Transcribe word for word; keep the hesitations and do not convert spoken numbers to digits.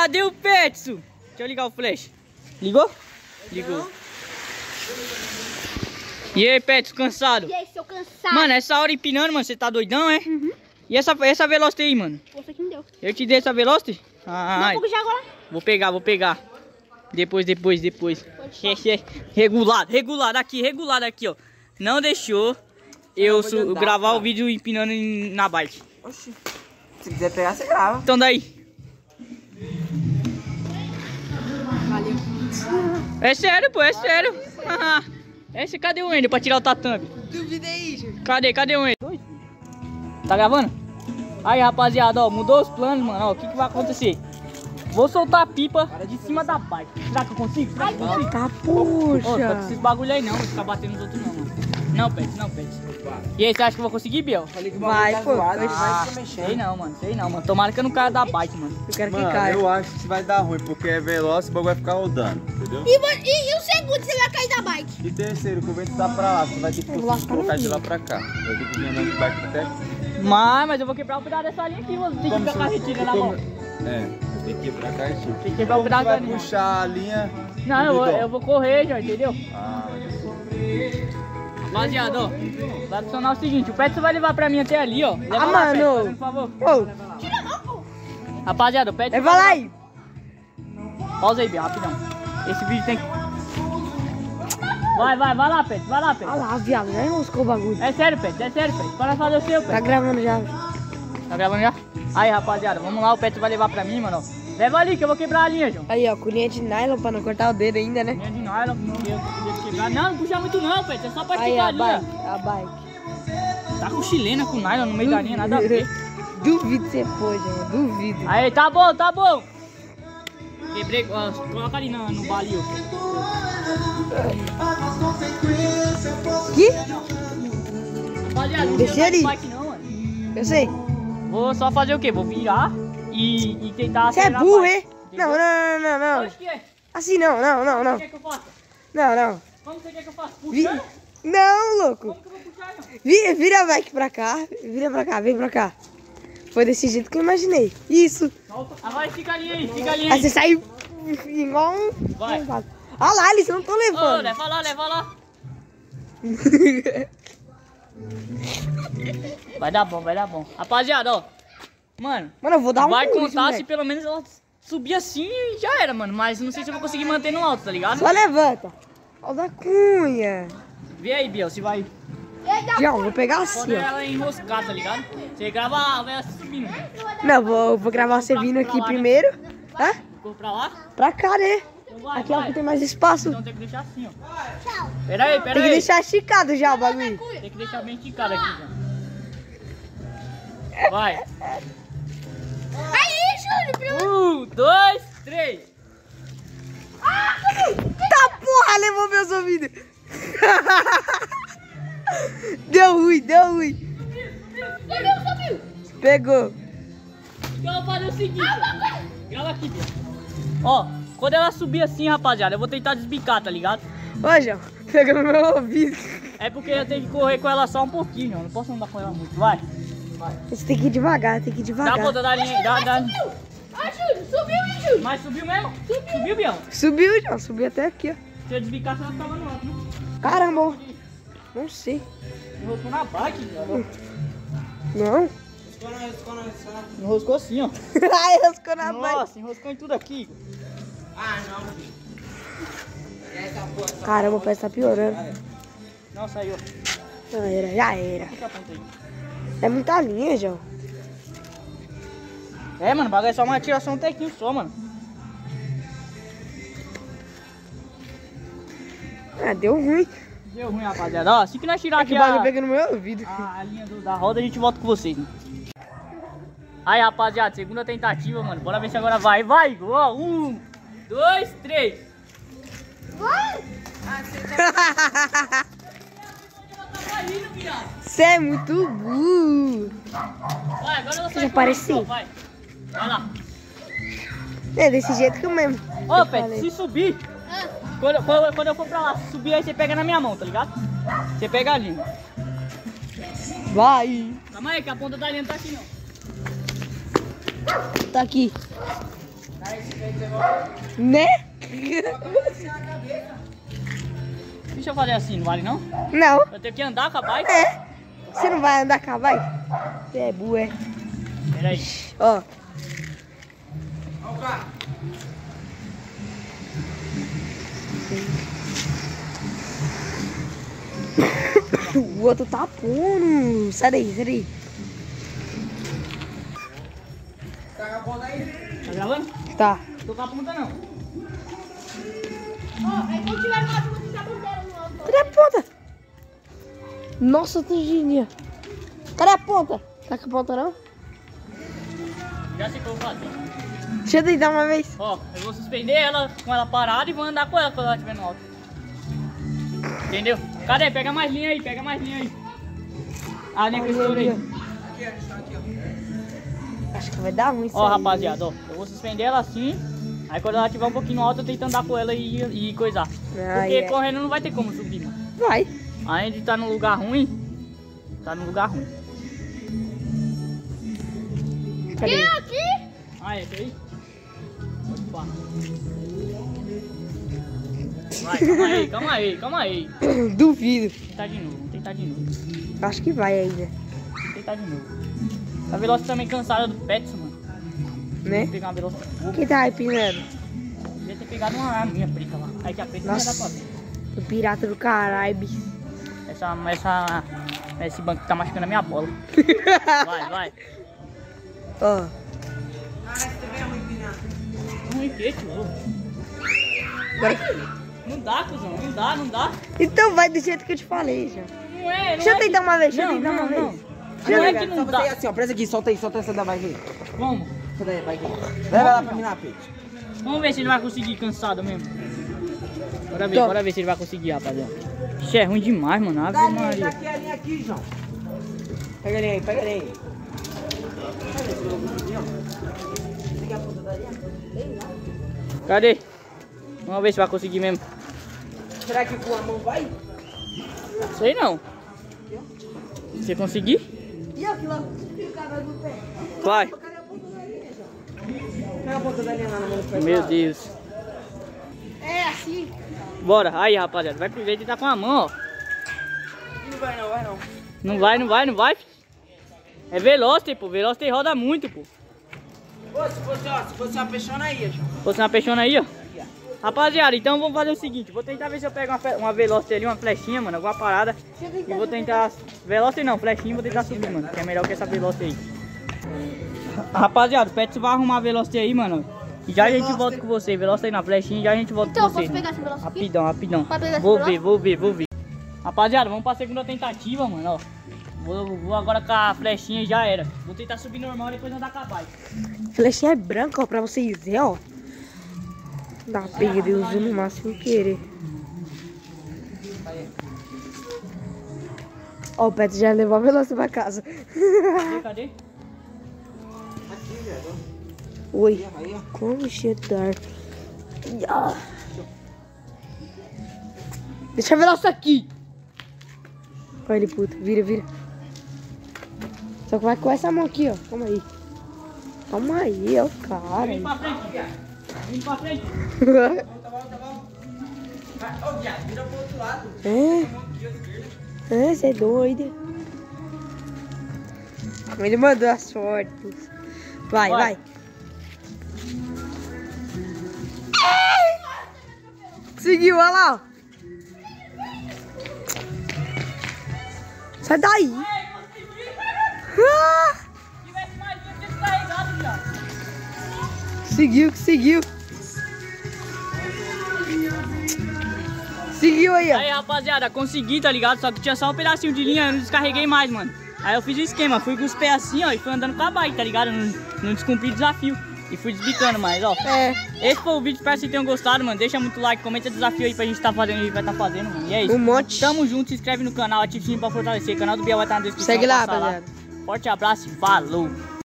Cadê o Petson? Deixa eu ligar o flash. Ligou? Ligou. E aí, Petson, cansado? E aí, seu cansado? Mano, essa hora empinando, mano, você tá doidão, é? Uhum. E essa, essa Velocity aí, mano? Você que me deu. Eu te dei essa Velocity? Ah, Não, já agora. vou pegar, vou pegar. Depois, depois, depois. Regulado, regulado aqui, regulado aqui, ó. Não deixou eu não, su- andar, gravar cara. o vídeo empinando em- na bike. Oxi. Se quiser pegar, você grava. Então daí. Valeu. É sério, pô, é sério. Esse, cadê o Ender pra tirar o tatame? Duvida aí, gente. Cadê, cadê o Ender? Tá gravando? Aí, rapaziada, ó, mudou os planos, mano, ó, o que que vai acontecer? Vou soltar a pipa de cima da bike. Será que eu consigo? Será que eu consigo? Tá, Ô, puxa. tá com esses bagulho aí não, vou ficar batendo nos outros não, mano. Não, Pet, não, Pet. E aí, você acha que eu vou conseguir, Biel? Falei que o Vai, bagulho tá pô. zoado, ele vai Ah, ficar mexendo. sei não, mano, sei não, mano. Tomara que eu não caia da bike, mano. Eu quero que Mano, caia. eu acho que vai dar ruim, porque é veloz e o bagulho vai ficar rodando, entendeu? E, vo- e, e o segundo, você vai cair da bike. E terceiro, que o vento tá pra lá, você vai ter que vou lascar colocar no de lá vídeo. pra cá. Vai ter que vir andando de bike até aqui. Mas, mas eu vou quebrar o pedaço dessa linha aqui, mano. Tem que Como ficar com a se- retira na como- mão. É, tem que quebrar a cartinha. Tem que quebrar o Como pedaço você vai da linha. puxar a linha Não, eu do vou, bidon? eu vou correr já, entendeu? Ah, Rapaziada, ó, vai funcionar o seguinte, o Petson vai levar pra mim até ali, ó. Leva Ah, lá, mano. Petson, fazendo um favor. Ô, Rapaziada, o Petson... leva lá aí. Pausa aí, Biel, rapidão. Esse vídeo tem que... Vai, vai, vai lá, Petson, vai lá, Petson. Olha lá, viado, já enroscou o bagulho. É sério, Petson, é sério, Petson. Para fazer o seu, Tá Petson. gravando já. Tá gravando já? Aí, rapaziada, vamos lá, o Petson vai levar pra mim, mano, ó. Leva ali que eu vou quebrar a linha, João. Aí, ó, com linha de nylon pra não cortar o dedo ainda, né? Linha de nylon, porque eu podia quebrar. Não, não puxa muito não, Petson, é só pra Aí, esticar a a linha. bike, a bike. Tá com chilena, com nylon no meio da linha, nada a ver. Duvido você pôr, João, duvido. Aí, tá bom, tá bom. Quebrei, ó, coloca ali no, no balio. Que? Rapaziada, não Deixa tem ele. bike não, mano. Eu sei. Vou só fazer o quê? Vou virar e, e tentar Você é acelerar a burro, bike, hein? entendeu? Não, não, não, não, não. Acho que é. Assim não, não, não, Como não. você quer que eu faça? Não, não. Como você quer que eu faça? Vi... Puxando? Não, louco. Como que eu vou puxar, não? Vira, vira a bike pra cá. Vira pra cá, vem pra cá. Foi desse jeito que eu imaginei. Isso. Agora fica ali aí, fica ali Aí aí. você saiu igual um... Vai. Olha lá, eles não estão Ô, levando. leva lá, leva lá. Vai dar bom, vai dar bom. Rapaziada, ó. Mano, Mano, eu vou dar um vai pulo nesse contar se moleque. pelo menos ela subir assim e já era, mano. Mas não sei se eu vou conseguir manter no alto, tá ligado? Só levanta. Olha da cunha. Vê aí, Biel, se vai João, vou pegar assim, poder ó. ela enroscar, tá ligado? Você grava lá, vai subindo. Não, vou, vou gravar você vindo aqui primeiro. Hã? Ficou pra lá? Pra cá, né? Então vai, Aqui é o vai. que tem mais espaço. Então tem que deixar assim, ó. Pera aí, pera Tem que aí. deixar esticado já o bagulho. Tem que deixar bem esticado aqui, já. Vai. Aí, Júlio, Um, dois, três. Tá porra, levou meus ouvidos. Deu ruim, deu ruim. subiu, subiu. Pegou. Então eu vou fazer o seguinte. Grava aqui, Bia. Ó, quando ela subir assim, rapaziada, eu vou tentar desbicar, tá ligado? Ô, João, pegou no meu ouvido. É porque eu tenho que correr com ela só um pouquinho, ó. Não posso andar com ela muito. Vai. Você tem que ir devagar, tem que ir Dá a devagar. ponta da linha aí. Dá, dá. Ah, Júlio, subiu, hein, Júlio? Mas subiu mesmo? Subiu. Subiu, Bião. Subiu, João, subiu até aqui, ó. Se eu desbicar, você vai ficar no alto, né? Caramba, não sei. Enroscou na bike, Bião. Não. Enroscou assim, ó. Ai, enroscou na bike. Nossa, enroscou em tudo aqui. Caramba, o pé tá piorando. Não, saiu. Já era, já era. Puxa a ponta aí. É muita linha, João. É, mano, o bagulho é só uma tiração um tequinho só, mano. Ah, deu ruim. Deu ruim, rapaziada. Ó, assim que nós tirar Aqui aqui o bagulho a, pega no meu ouvido. a, a linha do- da roda, a gente volta com vocês. Né? Aí, rapaziada, segunda tentativa, mano. Bora ver se agora vai. Vai, ó. Um, dois, três. Você é muito burro. Vai, agora eu vou Já sair pareci. correndo, Vai. Vai lá. É desse jeito que eu mesmo. Ô, Eu Pet, falei. se subir, quando, quando, quando eu for pra lá, se subir aí você pega na minha mão, tá ligado? Você pega ali. Vai. Calma aí, que a ponta da linha não tá aqui não. Tá aqui. Né? Deixa eu fazer assim, não vale não? Não. Eu tenho que andar com a bike? É. Você não vai andar com a bike? Você é burro, é? Pera aí. Ó. Olha o carro. O outro tá pondo. Sai daí, sai daí. Tá com a ponta aí? Tá gravando? Tá. Tô com a ponta não. Ó, aí quando tiver no alto, eu vou deixar a ponteira no alto. Cadê a ponta? Nossa, Tangenia. Cadê a ponta? Tá com a ponta não? Já sei o que eu vou fazer. Deixa eu tentar uma vez. Ó, eu vou suspender ela com ela parada e vou andar com ela quando ela estiver no alto. Entendeu? Cadê? Pega mais linha aí, pega mais linha aí. A linha que eu estourei. Aqui, ó. Aqui, ó. Acho que vai dar ruim isso Ó, aí. rapaziada, ó. Eu vou suspender ela assim. Aí quando ela estiver um pouquinho no alto, eu tento andar com ela e, e coisar. Ah, Porque é. correndo não vai ter como subir, mano. Vai. Aí a gente tá num lugar ruim. Tá num lugar ruim. Cadê? Quem é aqui? Ah, é, aí? Opa. Vai, calma aí, calma aí, calma aí. Duvido. Vamos tentar de novo, vamos tentar de novo. Acho que vai ainda. Vamos tentar de novo. A Veloci também cansada do Pets, mano. Né? Vou pegar uma Veloci. Quem tá empinando? Devia ter pegado uma minha preta lá. Aí que a preta não vai dar pra Nossa. ver. O pirata do caralho, bicho. Essa, essa, esse banco tá machucando a minha bola. Vai, vai. Ó. Ah, esse também é ruim, Pina. Ruim que, tio? Vai. Não dá, cuzão. Não dá, não dá. Então vai do jeito que eu te falei, já. Não é, não Deixa eu é tentar que- uma vez, deixa eu Não, tentar não, uma não. vez. Não é Só que não você aí dá. assim, ó. Presta aqui, solta aí, solta essa da bike aí. Como? Solta aí a bike aí. Leva ela pra mim na peixe. Vamos ver se ele vai conseguir cansado mesmo. Bora ver, Tô. bora ver se ele vai conseguir, rapaziada. Isso é ruim demais, mano. Ave Dá a linha, tá Maria. aqui a linha aqui, João. Pega a linha aí, pega a linha aí. Cadê? Vamos ver se vai conseguir mesmo. Será que com a mão vai? Sei não. Se você conseguir, E aquilo lá, o cara do pé. vai. Pega a ponta da linha lá na mão do pé. Meu Deus. É assim. Bora. Aí, rapaziada. Vai pro jeito e tá com a mão, ó. Não vai não, vai não. Não vai, não vai, não vai. É Veloci, pô. Veloci roda muito, pô. Ô, se fosse, ó, se fosse uma peixona aí, João. Você uma peixona aí, ó. Rapaziada, então vamos fazer o seguinte. Vou tentar ver se eu pego uma, fe- uma Veloci ali, uma flechinha, mano. Alguma parada. E vou tentar... Veloci não, flechinha vou tentar subir, mano. Que é melhor que essa Veloci aí. Rapaziada, o Pet vai arrumar a Veloci aí, mano. E já a gente volta com você. Veloci aí na flechinha e já a gente volta Então, com você. posso pegar essa velocidade aqui? Rapidão, rapidão. Pode pegar essa Vou veloci? ver, vou ver, vou ver. Rapaziada, vamos pra segunda tentativa, mano, ó. Vou, vou agora com a flechinha e já era. Vou tentar subir normal e depois andar com a bike. Flechinha é branca, ó, pra vocês verem, ó. Dá pega de uso no máximo querer. Ó, o Petro já levou a velocidade pra casa. Cadê, cadê? Aqui, velho. Oi. Aí, ó. Como chetar? Ah. Deixa a velocidade aqui. Olha ele, puto. Vira, vira. Só que vai com essa mão aqui, ó. Calma aí. Calma aí, ó, cara. Vem pra frente, viado. Vem pra frente. Volta, volta, volta. Vai, ô, viado, vira pro outro lado. É? É, você é doido. Ele mandou as fotos. Vai, Vai. vai. Conseguiu, olha lá, ó. Sai daí. Ah, Tivesse mais linha, tinha descarregado, viado. seguiu, seguiu. Seguiu aí, ó. Aí, rapaziada, consegui, tá ligado? Só que tinha só um pedacinho de linha, eu não descarreguei mais, mano. Aí eu fiz o esquema, fui com os pés assim, ó, e fui andando com a bike, tá ligado? Não, não descumpri o desafio. E fui desbicando mais, ó. É, Esse foi o vídeo, espero que vocês tenham gostado, mano. Deixa muito like, comenta desafio aí pra gente tá fazendo, a gente vai tá fazendo, mano. E é isso. um monte. Tamo junto, se inscreve no canal, ativa o sininho pra fortalecer. O canal do Biel vai estar na descrição. Segue lá, passa rapaziada. Forte abraço e falou!